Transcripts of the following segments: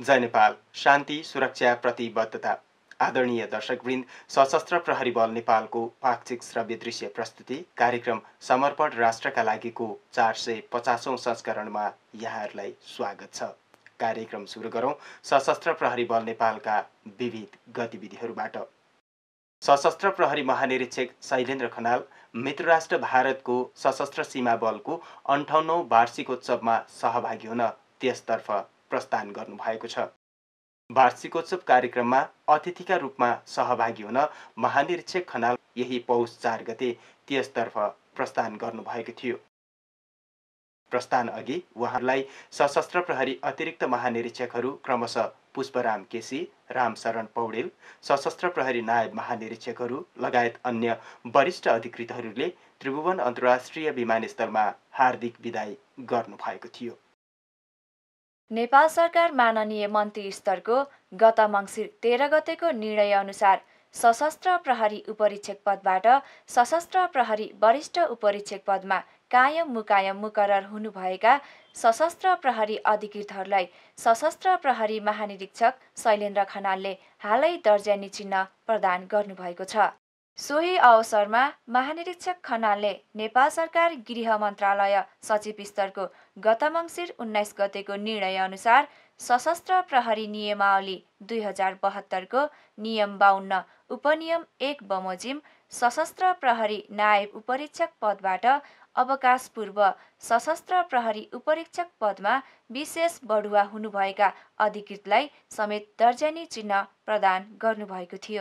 जय नेपाल। शान्ति सुरक्षा प्रतिबद्धता। आदरणीय दर्शकवृन्द, सशस्त्र प्रहरी बल नेपालको पाक्षिक श्रव्य दृश्य प्रस्तुति कार्यक्रम समर्पण राष्ट्रका लागिको 450औं संस्करणमा यहाँहरूलाई स्वागत छ। कार्यक्रम सुरु गरौं सशस्त्र प्रहरी बल नेपालका विविध गतिविधिहरूबाट। सशस्त्र प्रहरी महानिरीक्षक शैलेन्द्र खनाल मित्र राष्ट्र भारतको सशस्त्र सीमा बलको 58औं वार्षिकोत्सवमा सहभागी हुन त्यसतर्फ प्रस्थान गर्नुभएको छ। वार्षिकोत्सव कार्यक्रममा अतिथिका रूपमा सहभागी हुन महानिरीक्षक खनाल यही पौष 4 गते त्यसतर्फ प्रस्थान गर्नुभएको थियो। प्रस्थान अघि उहाँलाई सशस्त्र प्रहरी अतिरिक्त महानिरीक्षकहरू क्रमशः पुष्पराम केसी, रामशरण पौडेल, सशस्त्र प्रहरी नायब महानिरीक्षकहरू लगायत अन्य वरिष्ठ अधिकृतहरूले त्रिभुवन अन्तर्राष्ट्रिय विमानस्थलमा हार्दिक विदाई गर्नुभएको थियो। नेपाल सरकार माननीय मन्त्री स्तरको गत मङ्सिर 13 गतेको निर्णय अनुसार सशस्त्र प्रहरी उपरीक्षक पदबाट सशस्त्र प्रहरी वरिष्ठ उपरीक्षक पदमा कायम मुकायम मुकरर हुनुभएका सशस्त्र प्रहरी अधिकृतहरूलाई सशस्त्र प्रहरी महानिरीक्षक शैलेन्द्र खनालले हालै दर्जानी चिन्ह प्रदान गर्नुभएको छ। सोही अवसरमा महानिरीक्षक खनालले नेपाल सरकार गृह मन्त्रालय सचिव स्तरको गत मङ्सिर 19 गतेको निर्णय अनुसार सशस्त्र प्रहरी नियमावली 2072 को नियम 52 उपनियम 1 बमोजिम सशस्त्र प्रहरी नायब उपरीक्षक पदबाट अवकाश पूर्व सशस्त्र प्रहरी उपरीक्षक पदमा विशेष बढुवा हुनुभएका अधिकृतलाई समेत दर्जानी चिन्ह प्रदान गर्नुभएको थियो।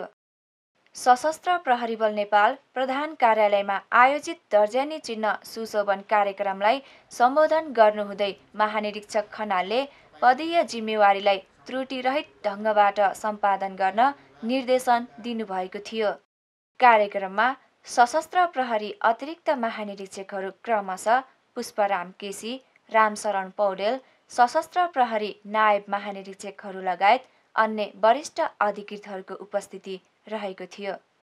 सशस्त्र प्रहरी बल नेपाल प्रधान कार्यालयमा आयोजित दर्जानी चिन्ह सुशोभन कार्यक्रमलाई सम्बोधन गर्नुहुँदै महानिरीक्षक खनालले पदीय जिम्मेवारीलाई त्रुटिरहित ढङ्गबाट सम्पादन गर्न निर्देशन दिनुभएको थियो। कार्यक्रममा सशस्त्र प्रहरी अतिरिक्त महानिरीक्षकहरू क्रमशः पुष्पराम केसी, रामशरण पौडेल, सशस्त्र प्रहरी नायब महानिरीक्षकहरू लगायत अन्य वरिष्ठ अधिकृतहरूको उपस्थिति रहेको थियो।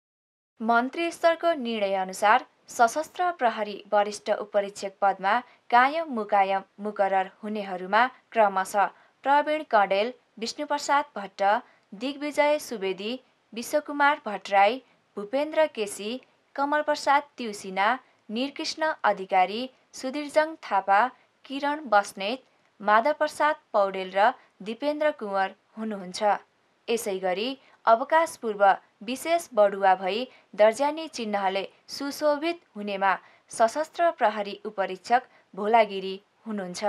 मन्त्री स्तरको निर्णय अनुसार सशस्त्र प्रहरी वरिष्ठ उपरीक्षक पदमा कायम मुकायम मुकरर हुनेहरूमा क्रमशः प्रवीण कँडेल, विष्णुप्रसाद भट्ट, दिग्विजय सुवेदी, विश्वकुमार भट्टराई, भूपेन्द्र केसी, कमलप्रसाद त्युसिना, निरकृष्ण अधिकारी, सुधीरजङ थापा, किरण बस्नेत, माधवप्रसाद पौडेल र दिपेन्द्र कुँवर हुनुहुन्छ। यसैगरी अवकाश पूर्व विशेष बढुवा भई दर्जानी चिन्हले सुशोभित हुनेमा सशस्त्र प्रहरी उपरीक्षक भोलागिरी हुनुहुन्छ।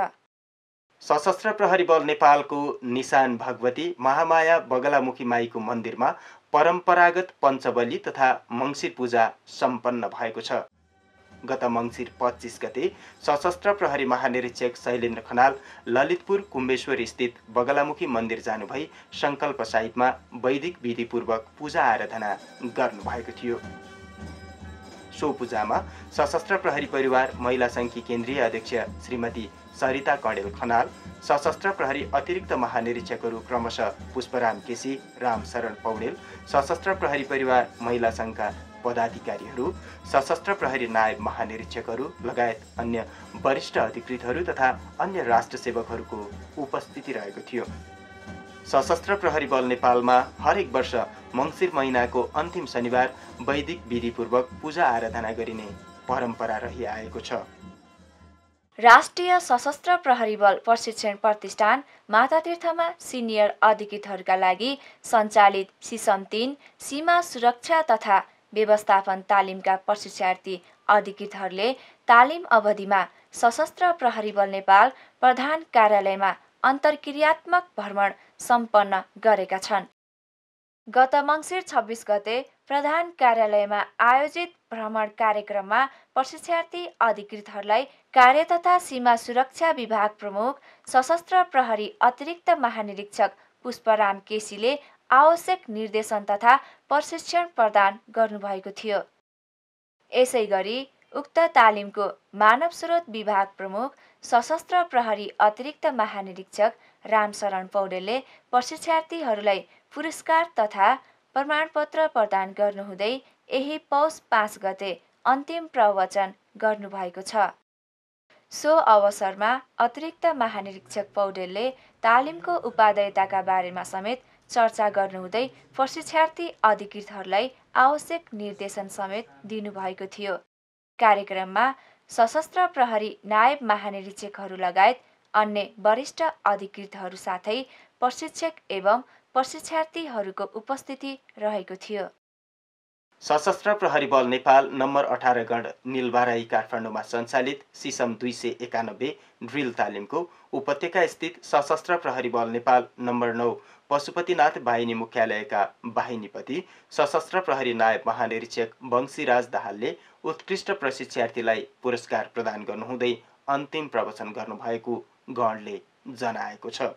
सशस्त्र प्रहरी बल नेपालको निशान भगवती महामाया बगलामुखी माईको मन्दिरमा परम्परागत पञ्चबली तथा मङ्सिर पूजा सम्पन्न भएको छ। गत मङ्सिर 25 गते सशस्त्र प्रहरी महानिरीक्षक शैलेन्द्र खनाल ललितपुर कुम्बेश्वर स्थित बगलामुखी मन्दिर जानुभई संकल्प साहिबमा वैदिक विधिपूर्वक पूजा आराधना गर्नुभएको थियो। सो पूजामा सशस्त्र प्रहरी परिवार महिला सङ्घकी केन्द्रीय अध्यक्ष श्रीमती सरिता कँडेल खनाल, सशस्त्र प्रहरी अतिरिक्त महानिरीक्षकहरू क्रमशः पुष्पराम केसी, रामशरण पौडेल, सशस्त्र प्रहरी परिवार महिला सङ्घका पदाधिकारीहरू, सशस्त्र प्रहरी नायब महानिरीक्षकहरू लगायत अन्य वरिष्ठ अधिकृतहरू तथा अन्य राष्ट्र सेवकहरूको उपस्थिति रहेको थियो। सशस्त्र प्रहरी बल नेपालमा हरेक वर्ष मङ्सिर महिनाको अन्तिम शनिबार वैदिक विधिपूर्वक पूजा आराधना गरिने परम्परा रहिआएको छ। राष्ट्रिय सशस्त्र प्रहरी बल प्रशिक्षण प्रतिष्ठान मातातीर्थमा सिनियर अधिकृतहरूका लागि सञ्चालित सिसम 3 सीमा सुरक्षा तथा व्यवस्थापन तालिमका प्रशिक्षार्थी अधिकृतहरूले तालिम अवधिमा सशस्त्र प्रहरी बल नेपाल प्रधान कार्यालयमा अन्तर्क्रियात्मक भ्रमण सम्पन्न गरेका छन्। गत मङ्सिर 26 गते प्रधान कार्यालयमा आयोजित भ्रमण कार्यक्रममा प्रशिक्षार्थी अधिकृतहरूलाई कार्य तथा सीमा सुरक्षा विभाग प्रमुख सशस्त्र प्रहरी अतिरिक्त महानिरीक्षक पुष्पराम केसीले आवश्यक निर्देशन तथा प्रशिक्षण प्रदान गर्नुभएको थियो। यसैगरी उक्त तालिमको मानव स्रोत विभाग प्रमुख सशस्त्र प्रहरी अतिरिक्त महानिरीक्षक रामशरण पौडेलले प्रशिक्षार्थीहरूलाई पुरस्कार तथा प्रमाणपत्र प्रदान गर्नुहुँदै यही पौष 5 गते अन्तिम प्रवचन गर्नुभएको छ। सो अवसरमा अतिरिक्त महानिरीक्षक पौडेलले तालिमको उपादेयताका बारेमा समेत चर्चा गर्नुहुँदै प्रशिक्षार्थी अधिकृतहरूलाई आवश्यक निर्देशन समेत दिनुभएको थियो। कार्यक्रममा सशस्त्र प्रहरी नायब महानिरीक्षकहरू लगायत अन्य वरिष्ठ अधिकृतहरू साथै प्रशिक्षक एवं प्रशिक्षार्थीहरूको उपस्थिति रहेको थियो। सशस्त्र प्रहरी बल नेपाल नम्बर 18 गण निलबाराई काठमाडौँमा सञ्चालित सिसम 291 ड्रिल तालिमको उपत्यका स्थित सशस्त्र प्रहरी बल नेपाल नम्बर 9 पशुपतिनाथ बाहिनी मुख्यालयका बाहिनीपति सशस्त्र प्रहरी नायब महानिरीक्षक वंशीराज दाहालले उत्कृष्ट प्रशिक्षार्थीलाई पुरस्कार प्रदान गर्नुहुँदै अन्तिम प्रवचन गर्नुभएको गणले जनाएको छ।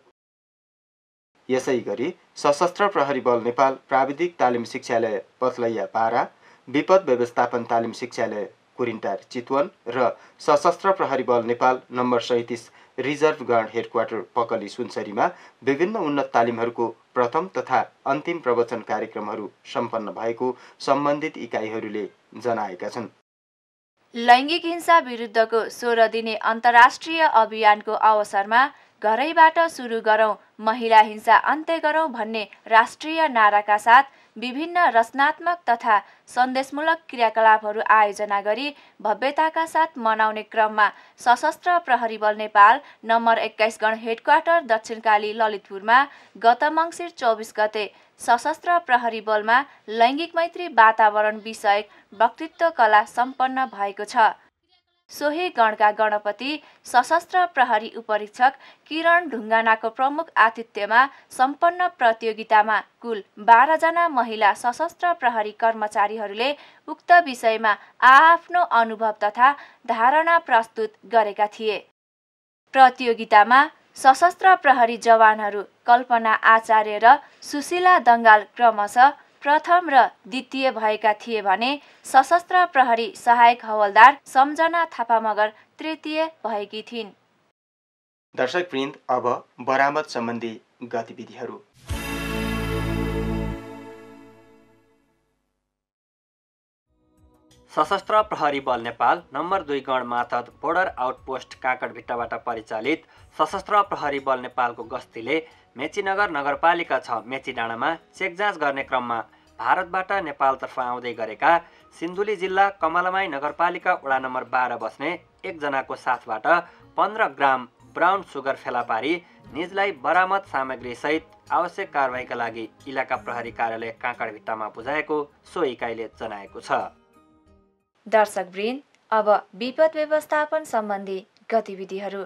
यसै गरी सशस्त्र प्रहरी बल नेपाल प्राविधिक तालिम शिक्षालय पथलैया पारा, विपद व्यवस्थापन तालिम शिक्षालय कुरिन्टार चितवन र सशस्त्र प्रहरी बल Nepal number 37 reserve guard headquarter Pakali सुनसरीमा विभिन्न उन्नत तालिमहरूको प्रथम तथा अन्तिम प्रवचन कार्यक्रमहरू सम्पन्न भएको सम्बन्धित इकाइहरूले जनाएका छन्। लैङ्गिक हिंसा विरुद्धको 16 दिने अन्तर्राष्ट्रिय अभियानको अवसरमा घरैबाट सुरु गरौँ महिला हिंसा अन्त्य गरौँ भन्ने राष्ट्रिय नाराका साथ विभिन्न रचनात्मक तथा सन्देशमूलक क्रियाकलापहरू आयोजना गरी भव्यताका साथ मनाउने क्रममा सशस्त्र प्रहरी बल नेपाल नम्बर 21 गण हेडक्वार्टर दक्षिणकाली ललितपुरमा गत मङ्सिर 24 गते सशस्त्र प्रहरी बलमा लैङ्गिक मैत्री वातावरण विषयक वक्तृत्व कला सम्पन्न भएको छ। सोही गणका गणपति सशस्त्र प्रहरी उपरीक्षक किरण ढुङ्गानाको प्रमुख आतिथ्यमा सम्पन्न प्रतियोगितामा कुल 12 जना महिला सशस्त्र प्रहरी कर्मचारीहरूले उक्त विषयमा आआफ्नो अनुभव तथा धारणा प्रस्तुत गरेका थिए। प्रतियोगितामा सशस्त्र प्रहरी जवानहरू कल्पना आचार्य र सुशीला दङ्गाल क्रमशः प्रथम र द्वितीय भएका थिए भने सशस्त्र प्रहरी सहायक हवलदार सम्झना थापा मगर तृतीय भएकी थिइन्। दर्शकवृन्द, अब बरामद सम्बन्धी गतिविधिहरू। सशस्त्र प्रहरी बल नेपाल नम्बर 2 गण मातहत बोर्डर आउटपोस्ट काकडभिट्टाबाट परिचालित सशस्त्र प्रहरी बल नेपालको गस्तीले मेचीनगर नगरपालिका 6 मेची डाँडामा चेक जाँच गर्ने क्रममा भारतबाट नेपालतर्फ आउँदै गरेका सिन्धुली जिल्ला कमलमाई नगरपालिका वडा नम्बर 12 बस्ने एकजनाको साथबाट 15 ग्राम ब्राउन सुगर फेला पारी निजलाई बरामद सामग्री सहित आवश्यक कारबाहीका लागि इलाका प्रहरी कार्यालय काकडभिट्टामा बुझाएको सो इकाइले जनाएको छ। दर्शकवृन्द, अब विपद व्यवस्थापन सम्बन्धी गतिविधिहरू।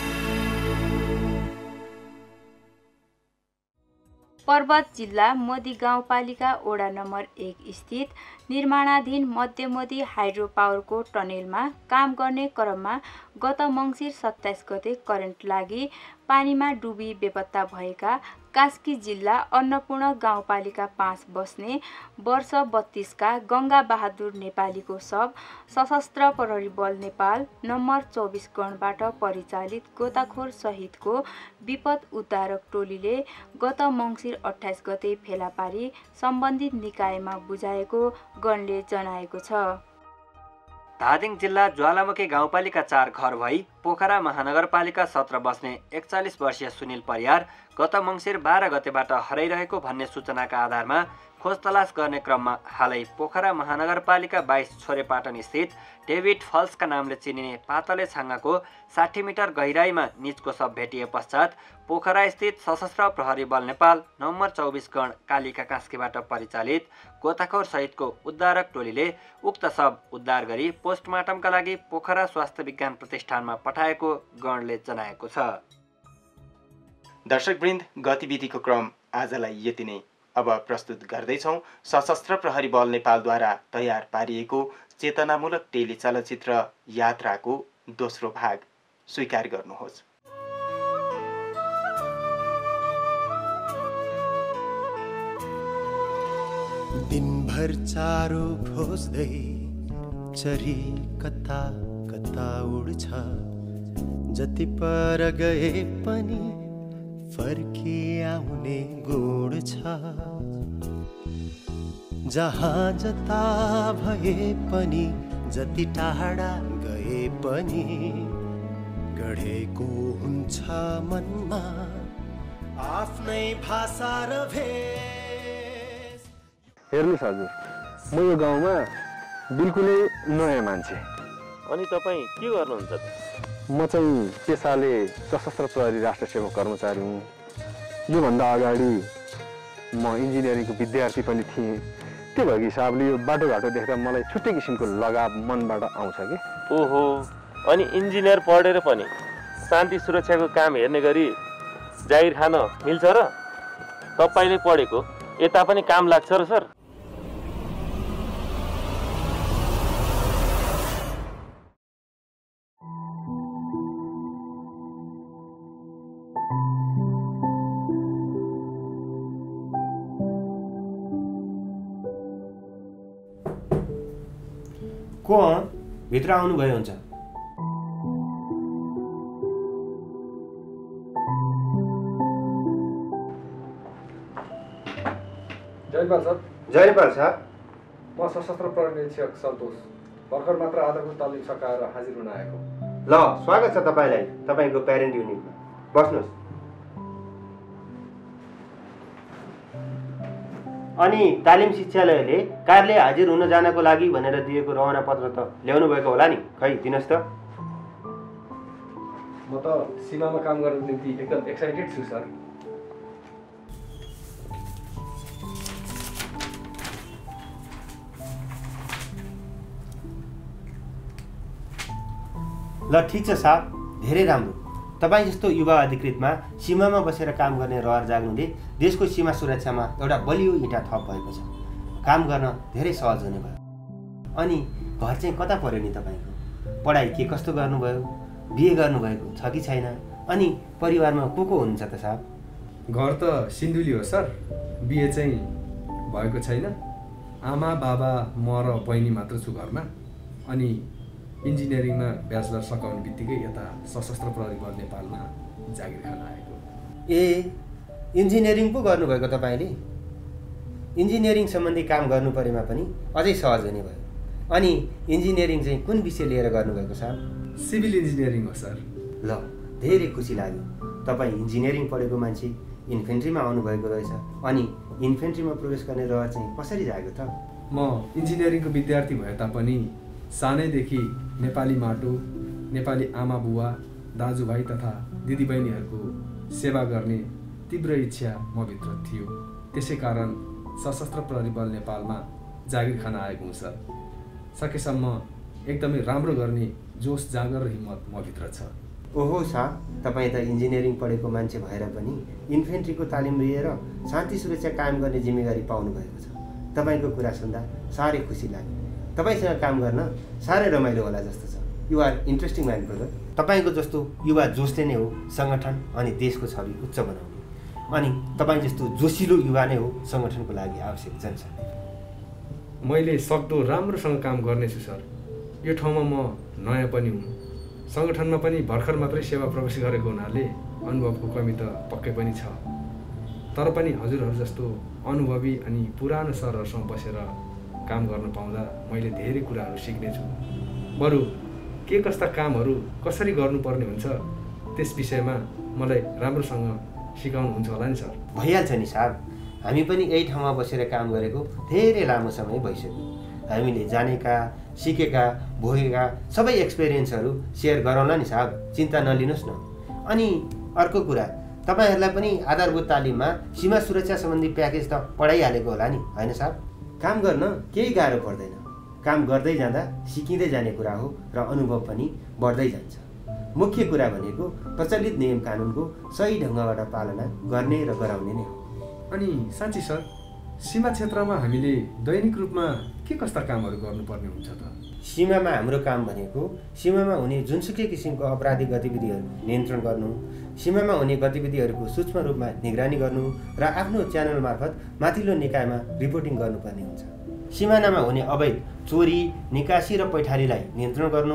पर्वत जिल्ला मोदी गाउँपालिका वडा नम्बर 1 स्थित निर्माणाधीन मध्यमोदी हाइड्रो पावरको टनेलमा काम गर्ने क्रममा गत मङ्सिर 27 गते करेन्ट लागि पानीमा डुबी बेपत्ता भएका कास्की जिल्ला अन्नपूर्ण गाउँपालिका 5 बस्ने वर्ष 32 का गङ्गा बहादुर नेपालीको शव सशस्त्र प्रहरी बल नेपाल नम्बर 24 गणबाट परिचालित गोताखोर सहितको विपद उद्धारक टोलीले गत मङ्सिर 28 गते फेला पारी सम्बन्धित निकायमा बुझाएको गणले जनाएको छ। धादिङ जिल्ला ज्वालामुखी गाउँपालिका 4 घर भई पोखरा महानगरपालिका 17 बस्ने 41 वर्षीय सुनिल परियार गत मङ्सिर 12 गतेबाट हराइरहेको भन्ने सूचनाका आधारमा खोज तलास गर्ने क्रममा हालै पोखरा महानगरपालिका 22 छोरेपाटन स्थित डेभिड फल्सका नामले चिनिने पातले छाङ्गाको 60 मिटर गहिराईमा निजको शव भेटिए पश्चात पोखरा स्थित सशस्त्र प्रहरी बल नेपाल नम्बर 24 गण कालिका कास्कीबाट परिचालित गोताखोर सहितको उद्धारक टोलीले उक्त शव उद्धार गरी पोस्टमार्टमका लागि पोखरा स्वास्थ्य विज्ञान प्रतिष्ठानमा पठाएको गणले जनाएको छ। दर्शकवृन्द, गतिविधिको क्रम आजलाई यति नै। अब प्रस्तुत गर्दैछौँ सशस्त्र प्रहरी बल नेपालद्वारा तयार पारिएको चेतनामूलक टेली चलचित्र यात्राको दोस्रो भाग। स्वीकार गर्नुहोस्। दिनभर चारो खोज्दै चरी कता कता उड्छ, जति पर गए पनि फर्की आउने गुण छ। जहाँ जता भए पनि जति टाढा गए पनि गढेको हुन्छ मनमा आफ्नै भाषा र भेष। हेर्नुहोस् हजुर, म यो गाउँमा बिल्कुलै नयाँ मान्छे। अनि तपाईँ के गर्नुहुन्छ त? म चाहिँ पेसाले सशस्त्र प्रहरी राष्ट्र सेवा कर्मचारी हुँ। योभन्दा अगाडि म इन्जिनियरिङको विद्यार्थी पनि थिएँ। त्यो भएको हिसाबले यो बाटोघाटो देख्दा मलाई छुट्टै किसिमको लगाव मनबाट आउँछ कि। ओहो, अनि इन्जिनियर पढेर पनि शान्ति सुरक्षाको काम हेर्ने गरी जागिर खान मिल्छ र? तपाईँले पढेको यता पनि काम लाग्छ र सर? को भित्र आउनुभयो हुन्छ। जयपाल सर। जयपाल साहब, म सशस्त्र प्रहरी निरीक्षक सन्तोष भर्खर मात्र आधारभूत तालिम सकाएर हाजिर हुन आएको। ल स्वागत छ तपाईँलाई तपाईँको प्यारेन्ट युनिटमा। बस्नुहोस्। अनि तालिम शिक्षालयले कार्यालय हाजिर हुन जानको लागि भनेर दिएको रवाना पत्र त ल्याउनु भएको होला नि? खै दिनुहोस् त। म त सीमामा काम गर्नको निम्ति एकदम एक्साइटेड छु सर। ल ठिक छ साहब, धेरै राम्रो। तपाईँ जस्तो युवा अधिकृतमा सीमामा बसेर काम गर्ने रहर जाग्नुले देशको सीमा सुरक्षामा एउटा बलियो इँटा थप भएको छ। काम गर्न धेरै सहज हुने भयो। अनि घर चाहिँ कता पर्यो नि तपाईँको? पढाइ के कस्तो गर्नुभयो? बिहे गर्नुभएको छ कि छैन? अनि परिवारमा को हुनुहुन्छ त साहब? घर त सिन्धुली हो सर। बिहे चाहिँ भएको छैन। आमा बाबा म र बहिनी मात्र छु घरमा। अनि इन्जिनियरिङमा ब्याचलर सकाउने बित्तिकै यता सशस्त्र प्रहरी बल नेपालमा जागिर खान आएको। ए, इन्जिनियरिङ पो गर्नुभएको तपाईँले? इन्जिनियरिङ सम्बन्धी काम गर्नु परेमा पनि अझै सहज हुने भयो। अनि इन्जिनियरिङ चाहिँ कुन विषय लिएर गर्नुभएको साहब? सिभिल इन्जिनियरिङ हो सर। ल धेरै खुसी लाग्यो। तपाईँ इन्जिनियरिङ पढेको मान्छे इन्फेन्ट्रीमा आउनुभएको रहेछ। अनि इन्फेन्ट्रीमा प्रवेश गर्ने रहर चाहिँ कसरी जाग्यो त? म इन्जिनियरिङको विद्यार्थी भए तापनि सानैदेखि नेपाली माटो, नेपाली आमा बुवा, दाजुभाइ तथा दिदीबहिनीहरूको सेवा गर्ने तीव्र इच्छा मभित्र थियो। त्यसै कारण सशस्त्र प्रहरी बल नेपालमा जागिर खान आएको हुँ सर। सकेसम्म एकदमै राम्रो गर्ने जोस जागर र हिम्मत मभित्र छ। ओहो साहब, तपाईँ त इन्जिनियरिङ पढेको मान्छे भएर पनि इन्फेन्ट्रीको तालिम लिएर शान्ति सुरक्षा कायम गर्ने जिम्मेवारी पाउनु भएको छ। तपाईँको कुरा सुन्दा साह्रै खुसी लाग्यो। तपाईँसँग काम गर्न साह्रै रमाइलो होला जस्तो छ। You are interesting man brother. तपाईँको जस्तो युवा जोसले नै हो सङ्गठन अनि देशको छवि उच्च बनाउने। अनि तपाईँ जस्तो जोसिलो युवा नै हो सङ्गठनको लागि आवश्यक जनशक्ति। मैले सक्दो राम्रोसँग काम गर्नेछु सर। यो ठाउँमा म नयाँ पनि हुँ। सङ्गठनमा पनि भर्खर मात्रै सेवा प्रवेश गरेको हुनाले अनुभवको कमी त पक्कै पनि छ। तर पनि हजुरहरू जस्तो अनुभवी अनि पुरानो सरहरूसँग बसेर काम गर्न पाउँदा मैले धेरै कुराहरू सिक्नेछु। बरु के कस्ता कामहरू कसरी गर्नुपर्ने हुन्छ त्यस विषयमा मलाई राम्रोसँग सिकाउनुहुन्छ होला नि सर? भइहाल्छ नि साहब। हामी पनि यही ठाउँमा बसेर काम गरेको धेरै लामो समय भइसक्यो। हामीले जानेका, सिकेका, भोगेका सबै एक्सपिरियन्सहरू सेयर गरौँला नि साहब। चिन्ता नलिनुहोस् न। अनि अर्को कुरा, तपाईँहरूलाई पनि आधारभूत तालिममा सीमा सुरक्षा सम्बन्धी प्याकेज त पढाइहालेको होला नि, होइन साहब? काम गर्न केही गाह्रो पर्दैन। काम गर्दै जाँदा सिकिँदै जाने कुरा हो र अनुभव पनि बढ्दै जान्छ। मुख्य कुरा भनेको प्रचलित नियम कानुनको सही ढङ्गबाट पालना गर्ने र गराउने नै हो। अनि साँच्ची सर, सीमा क्षेत्रमा हामीले दैनिक रूपमा के कस्ता कामहरू गर्नुपर्ने हुन्छ त? सीमामा हाम्रो काम भनेको सीमामा हुने जुनसुकै किसिमको अपराधिक गतिविधिहरू नियन्त्रण गर्नु, सीमामा हुने गतिविधिहरूको सूक्ष्म रूपमा निगरानी गर्नु र आफ्नो च्यानल मार्फत माथिल्लो निकायमा रिपोर्टिङ गर्नुपर्ने हुन्छ। सिमानामा हुने अवैध चोरी, निकासी र पैठारीलाई नियन्त्रण गर्नु,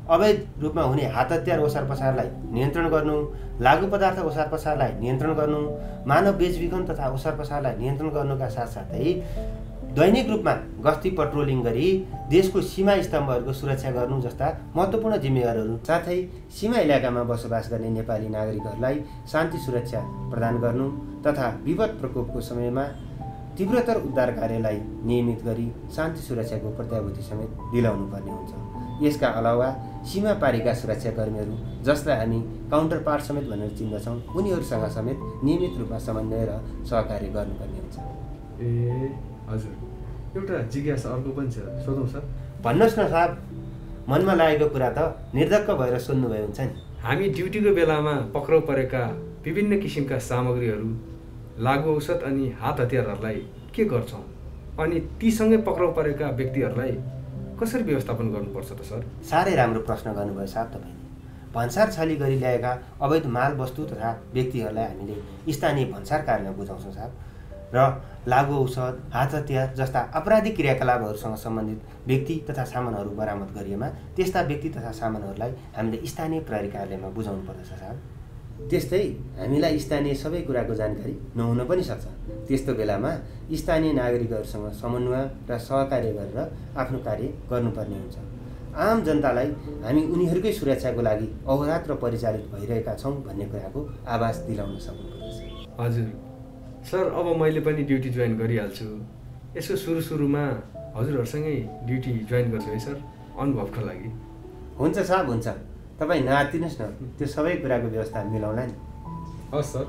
अवैध रूपमा हुने हात हतियार ओसार पसारलाई नियन्त्रण गर्नु, लागु पदार्थ ओसार पसारलाई नियन्त्रण गर्नु, मानव बेचबिखन तथा ओसार पसारलाई नियन्त्रण गर्नुका साथसाथै दैनिक रूपमा गस्ती पेट्रोलिङ गरी देशको सीमा स्तम्भहरूको सुरक्षा गर्नु जस्ता महत्त्वपूर्ण जिम्मेवारीहरू साथै सीमा इलाकामा बसोबास गर्ने नेपाली नागरिकहरूलाई शान्ति सुरक्षा प्रदान गर्नु तथा विपद प्रकोपको समयमा तीव्रतर उद्धार कार्यलाई नियमित गरी शान्ति सुरक्षाको प्रत्याभूति समेत दिलाउनु पर्ने हुन्छ। यसका अलावा सीमा पारीका सुरक्षाकर्मीहरू जसलाई हामी काउन्टर पार्ट समेत भनेर चिन्दछौँ, उनीहरूसँग समेत नियमित रूपमा समन्वय र सहकार्य गर्नुपर्ने हुन्छ। ए हजुर, एउटा जिज्ञासा अर्को पनि छ, सोधौँ सर? भन्नुहोस् न साहब, मनमा लागेको कुरा त निर्धक्क भएर सुन्नुभयो हुन्छ नि। हामी ड्युटीको बेलामा पक्राउ परेका विभिन्न किसिमका सामग्रीहरू, लागु औषध अनि हात हतियारहरूलाई के गर्छौँ अनि तीसँगै पक्राउ परेका व्यक्तिहरूलाई कसरी व्यवस्थापन गर्नुपर्छ त सर? साह्रै राम्रो प्रश्न गर्नुभयो साहब तपाईँले। भन्सार छली गरी ल्याएका अवैध माल वस्तु तथा व्यक्तिहरूलाई हामीले स्थानीय भन्सार कार्यालयमा बुझाउँछौँ साहब, र लागु औषध, हात हतियार जस्ता आपराधिक क्रियाकलापहरूसँग सम्बन्धित व्यक्ति तथा सामानहरू बरामद गरिएमा त्यस्ता व्यक्ति तथा सामानहरूलाई हामीले स्थानीय प्रहरी कार्यालयमा बुझाउनु पर्दछ साहब। त्यस्तै हामीलाई स्थानीय सबै कुराको जानकारी नहुन पनि सक्छ। त्यस्तो बेलामा स्थानीय नागरिकहरूसँग समन्वय र सहकार्य गरेर आफ्नो कार्य गर्नुपर्ने हुन्छ। आम जनतालाई हामी उनीहरूकै सुरक्षाको लागि अहोरात्र परिचालित भइरहेका छौँ भन्ने कुराको आभास दिलाउन सक्नुपर्दछ। हजुर सर, अब मैले पनि ड्युटी जोइन गरिहाल्छु। यसको सुरुमा हजुरहरूसँगै ड्युटी जोइन गर्छु है सर, अनुभवको लागि। हुन्छ साहब, हुन्छ। तपाईँ नआत्तिनुहोस् न, त्यो सबै कुराको व्यवस्था मिलाउला नि। हस् sir.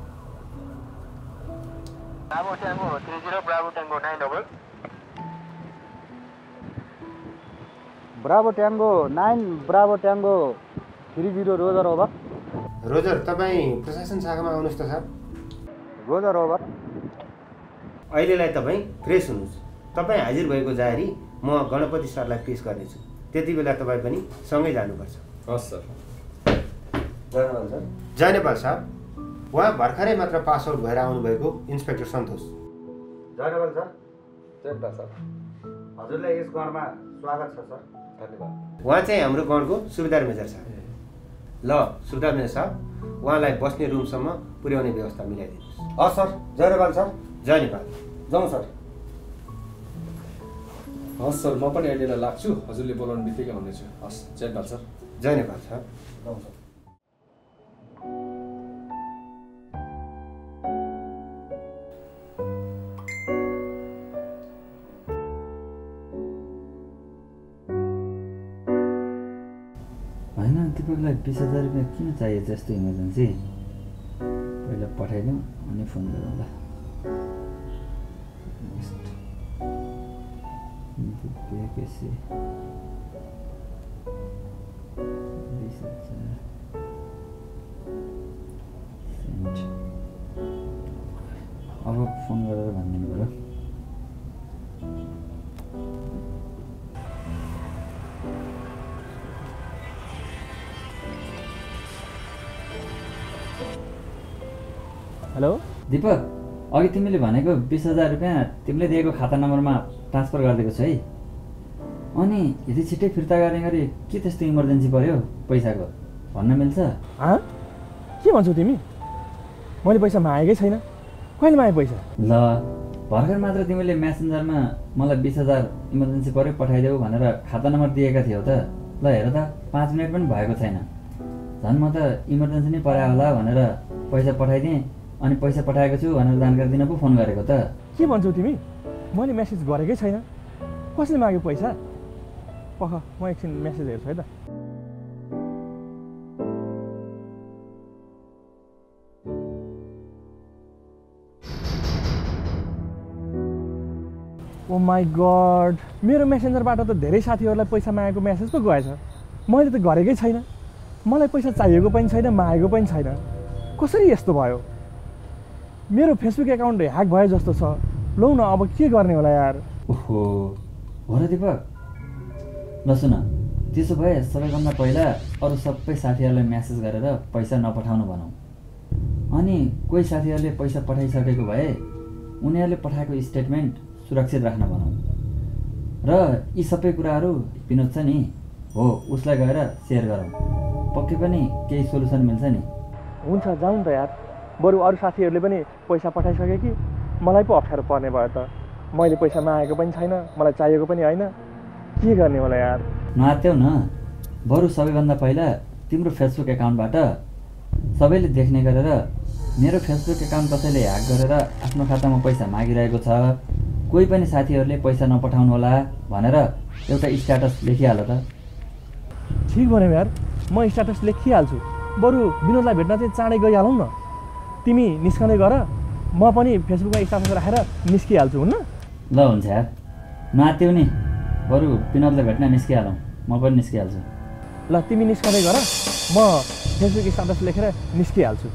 Bravo tango 30 bravo tango 9 double. Bravo tango 9 bravo tango 30 roger over. Roger, तपाईँ प्रशासन शाखामा आउनुहोस् त साहब। Roger over. अहिलेलाई तपाईँ फ्रेस हुनुहोस्। तपाईँ हाजिर भएको जाहेरी म गणपति सरलाई पेस गर्नेछु। त्यति बेला तपाईँ पनि सँगै जानुपर्छ। हस् सर। जयनेपाल सर। जयनेपाल साहब, उहाँ भर्खरै मात्र पास आउट भएर आउनुभएको इन्सपेक्टर सन्तोष। जयनेपाल सर। जयनेपाल सर, हजुरलाई यस गणमा स्वागत छ सर। धन्यवाद। उहाँ चाहिँ हाम्रो गणको सुबेदार मेजर साहब। ल सुबेदार मेजर साहब, उहाँलाई बस्ने रुमसम्म पुर्याउने व्यवस्था मिलाइदिनुहोस्। हस् सर। जयनेपाल सर। जय नेपाल। जाउँ सर। हस् सर, म पनि अहिलेलाई लाग्छु, हजुरले बोलाउनु बित्तिकै आउनेछु। हस्, जयपाल सर। जय नेपाल सर। जाउँ सर। होइन, दिपकलाई 20,000 रुपियाँ किन चाहियो जस्तो इमर्जेन्सी? पहिला पठाइदिउँ अनि फोन गरौँला। अब फोन गरेर भनिदिनु पऱ्यो। हेलो दिपक, अघि तिमीले भनेको 20,000 रुपियाँ तिमीले दिएको खाता नम्बरमा ट्रान्सफर गरिदिएको छु है। अनि यति छिट्टै फिर्ता गर्ने गरी के त्यस्तो इमर्जेन्सी पर्यो पैसाको, भन्न मिल्छ? के भन्छौ तिमी? मैले पैसा मागेकै छैन। कहिले मागे पैसा? ल, भर्खर मात्र तिमीले म्यासेन्जरमा मलाई 20,000 इमर्जेन्सी पर्यो पठाइदेऊ भनेर खाता नम्बर दिएका थियौ त। ल हेर त, 5 मिनट पनि भएको छैन। झन् म त इमर्जेन्सी नै पर्यो होला भनेर पैसा पठाइदिएँ, अनि पैसा पठाएको छु भनेर जानकारी दिन पो फोन गरेको त। के भन्छौ तिमी? मैले मेसेज गरेकै छैन। कसले माग्यो पैसा? पख, म एकछिन मेसेज हेर्छु है त। ओ माई गड, मेरो मेसेन्जरबाट त धेरै साथीहरूलाई पैसा मागेको मेसेज पो गएछ। मैले त गरेकै छैन। मलाई पैसा चाहिएको पनि छैन, मागेको पनि छैन। कसरी यस्तो भयो? मेरो फेसबुक एकाउन्ट ह्याक भयो जस्तो छ। लौ न, अब के गर्ने होला यार? ओहो, हो र दिपक। ल सुन, त्यसो भए सबैभन्दा पहिला अरू सबै साथीहरूलाई म्यासेज गरेर पैसा नपठाउनु भनौँ। अनि कोही साथीहरूले पैसा पठाइसकेको भए उनीहरूले पठाएको स्टेटमेन्ट सुरक्षित राख्न भनौँ। र यी सबै कुराहरू विनोद छ नि, हो उसलाई गएर सेयर गरौँ, पक्कै पनि केही सोल्युसन मिल्छ नि। हुन्छ जाउँ त यार, बरु अरू साथीहरूले पनि पैसा पठाइसके कि मलाई पो अप्ठ्यारो पर्ने भयो त। मैले पैसा मागेको पनि छैन, मलाई चाहिएको पनि होइन, के गर्ने मलाई यार। नआत्याउ न, बरु सबैभन्दा पहिला तिम्रो फेसबुक एकाउन्टबाट सबैले देख्ने गरेर मेरो फेसबुक एकाउन्ट कसैले ह्याक गरेर आफ्नो खातामा पैसा मागिरहेको छ, कोही पनि साथीहरूले पैसा नपठाउनु होला भनेर एउटा स्ट्याटस लेखिहाल त। ठिक भन्यो यार, म स्ट्याटस लेखिहाल्छु। बरु विनोदलाई भेट्न चाहिँ चाँडै गइहालौँ न। तिमी निस्कँदै गर, म पनि फेसबुकमा स्ट्याटस राखेर निस्किहाल्छु, हुन्न? ल हुन्छ यार, नआत्याउ नि, बरु विनोदलाई भेट्न निस्किहालौँ, म पनि निस्किहाल्छु। ल तिमी निस्कँदै गर, म फेसबुक स्ट्याटस लेखेर निस्किहाल्छु।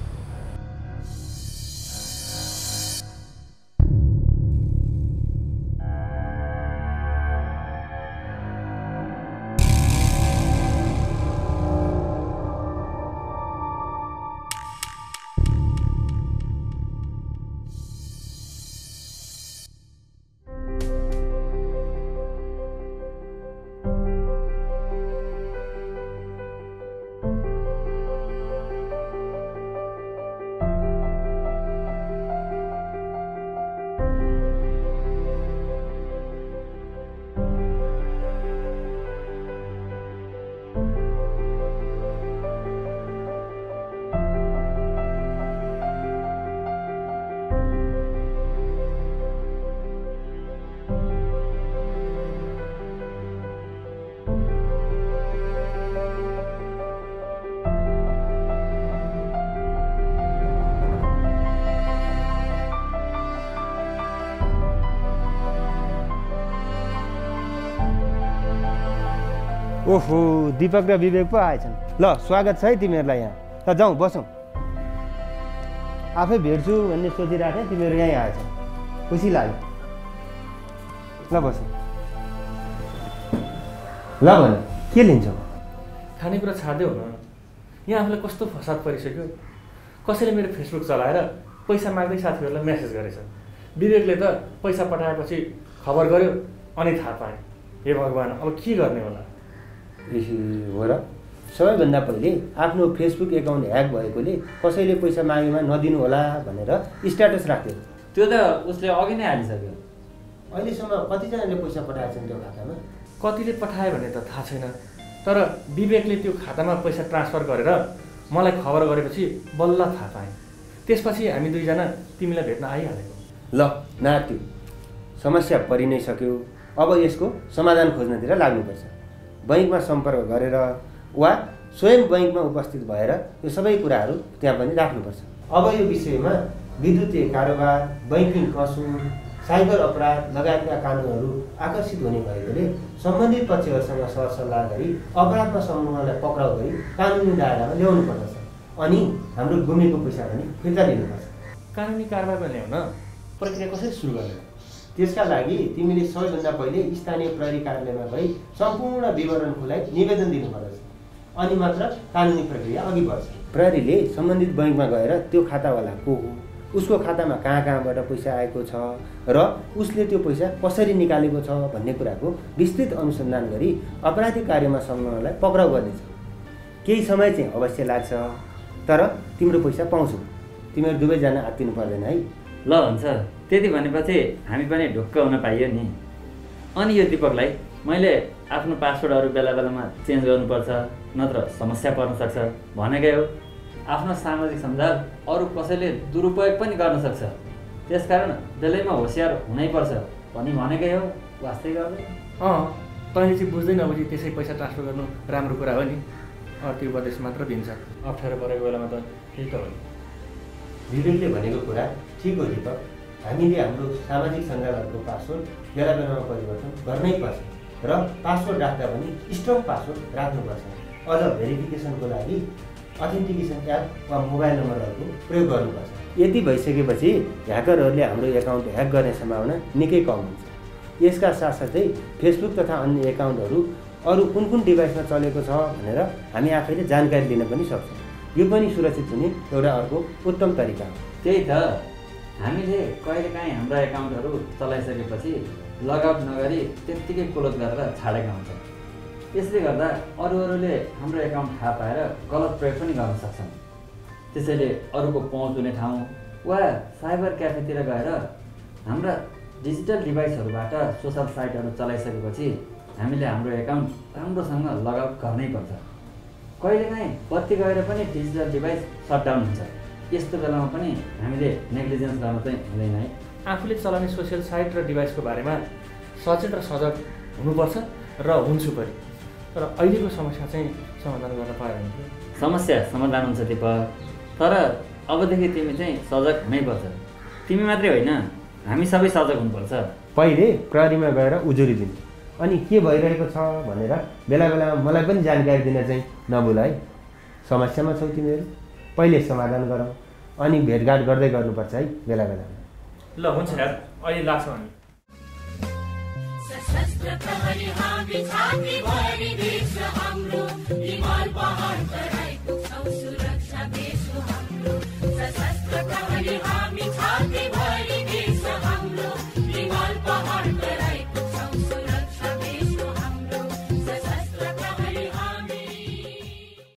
ओहो, दीपक र विवेक पो आएछन्। ल स्वागत छ है तिमीहरूलाई यहाँ। ल जाउँ बसौँ। आफै भेट्छु भन्ने सोचिरहेको थिएँ, तिमीहरू यहीँ आएछ, खुसी लाग्यो। ल बसौँ। ल भन, के लिन्छौ? खानेकुरा छाड्दै हो न, यहाँ आफूलाई कस्तो फसाद परिसक्यो। कसैले मेरो फेसबुक चलाएर पैसा माग्दै साथीहरूलाई मेसेज गरेछ। विवेकले त पैसा पठाएपछि खबर गर्यो, अनि थाहा पाएँ। हे भगवान्, अब के गर्ने होला? हो र, सबैभन्दा पहिले आफ्नो फेसबुक एकाउन्ट ह्याक भएकोले कसैले पैसा मागेमा नदिनु होला भनेर स्ट्याटस राख्थ्यो। त्यो त उसले अघि नै हालिसक्यो। अहिलेसम्म कतिजनाले पैसा पठाएछन् त्यो खातामा? कतिले पठायो भने त थाहा छैन, तर विवेकले त्यो खातामा पैसा ट्रान्सफर गरेर मलाई खबर गरेपछि बल्ल थाहा पाएँ। त्यसपछि हामी दुईजना तिमीलाई भेट्न आइहालेको। ल नात्यो, समस्या परि नै सक्यो, अब यसको समाधान खोज्नतिर लाग्नुपर्छ। बैङ्कमा सम्पर्क गरेर वा स्वयं बैङ्कमा उपस्थित भएर यो सबै कुराहरू त्यहाँ पनि राख्नुपर्छ। अब यो विषयमा विद्युतीय कारोबार, बैङ्किङ कसुर, साइबर अपराध लगायतका कानुनहरू आकर्षित हुने भएकोले सम्बन्धित पक्षहरूसँग सरसल्लाह गरी अपराधमा समूहलाई पक्राउ गरी कानुनी दायरामा ल्याउनु पर्दछ। अनि हाम्रो गुमेको पैसा पनि फिर्ता लिनुपर्छ। कानुनी कारबाहीमा ल्याउन प्रक्रिया कसरी सुरु गर्ने? त्यसका लागि तिमीले सबैभन्दा पहिले स्थानीय प्रहरी कार्यालयमा गई सम्पूर्ण विवरण खुलाई निवेदन दिनुपर्दछ, अनि मात्र कानुनी प्रक्रिया अघि बढ्छ। प्रहरीले सम्बन्धित बैङ्कमा गएर त्यो खातावाला को हो, उसको खातामा कहाँबाट पैसा आएको छ र उसले त्यो पैसा कसरी निकालेको छ भन्ने कुराको विस्तृत अनुसन्धान गरी अपराधिक कार्यमा संलग्नलाई पक्राउ गर्नेछ। केही समय चाहिँ अवश्य लाग्छ, तर तिम्रो पैसा पाउँछौ। तिमीहरू दुवैजना आत्तिनु पर्दैन है। ल हुन्छ, त्यति भनेपछि हामी पनि ढुक्क हुन पाइयो नि। अनि यो दीपकलाई मैले आफ्नो पासवर्डहरू बेला बेलामा चेन्ज गर्नुपर्छ, नत्र समस्या पर्न सक्छ भनेकै हो। आफ्नो सामाजिक सञ्जाल अरू कसैले दुरुपयोग पनि गर्न सक्छ, त्यसकारण बेलैमा होसियार हुनैपर्छ पनि भनेकै हो। वास्तै गर्दै तैँले चाहिँ बुझ्दै नबुझी त्यसै पैसा ट्रान्सफर गर्नु राम्रो कुरा हो नि। अर्को उपदेश मात्र दिन्छ, अप्ठ्यारो परेको बेलामा त त्यही त हो नि। विवेकले भनेको कुरा ठिक हो दीपक, हामीले हाम्रो सामाजिक सञ्जालहरूको पासवर्ड बेला बेलामा परिवर्तन गर्नै पर्छ र पासवर्ड राख्दा पनि स्ट्रङ पासवर्ड राख्नुपर्छ। अझ भेरिफिकेसनको लागि अथेन्टिकेसन एप वा मोबाइल नम्बरहरूको प्रयोग गर्नुपर्छ। यति भइसकेपछि ह्याकरहरूले हाम्रो एकाउन्ट ह्याक गर्ने सम्भावना निकै कम हुन्छ। यसका साथसाथै फेसबुक तथा अन्य एकाउन्टहरू अरू कुन कुन डिभाइसमा चलेको छ भनेर हामी आफैले जानकारी लिन पनि सक्छौँ। यो पनि सुरक्षित हुने एउटा अर्को उत्तम तरिका हो। त्यही त, हामीले कहिलेकाहीँ हाम्रा एकाउन्टहरू चलाइसकेपछि लगआउट नगरी त्यत्तिकै क्लोज गरेर छाडेका हुन्छौँ। यसले गर्दा अरूले हाम्रो एकाउन्ट थाहा पाएर गलत प्रयोग पनि गर्न सक्छन्। त्यसैले अरूको पहुँच हुने ठाउँ वा साइबर क्याफेतिर गएर हाम्रा डिजिटल डिभाइसहरूबाट सोसल साइटहरू चलाइसकेपछि हामीले हाम्रो एकाउन्ट राम्रोसँग लगआउट गर्नै पर्छ। कहिलेकाहीँ बत्ती गएर पनि डिजिटल डिभाइस सटडाउन हुन्छ। यस्तो बेलामा पनि हामीले नेग्लिजेन्स गर्न चाहिँ हुँदैन है। आफूले चलाउने सोसियल साइट र डिभाइसको बारेमा सचेत र सजग हुनुपर्छ र हुन्छु पनि। तर अहिलेको समस्या चाहिँ समाधान गर्न पायो भने समस्या समाधान हुन्छ दिपक। तर अबदेखि तिमी चाहिँ सजग हुनैपर्छ। तिमी मात्रै होइन, हामी सबै सजग हुनुपर्छ। पहिले प्रहरीमा गएर उजुरी दिनु, अनि के भइरहेको छ भनेर बेला बेलामा मलाई पनि जानकारी दिन चाहिँ नभुल है। समस्यामा छौ तिमीहरू, पहिले समाधान गरौँ, अनि भेटघाट गर्दै गर्नुपर्छ है बेला बेलामा। ल हुन्छ यार, अहिले लाग्छ हामी।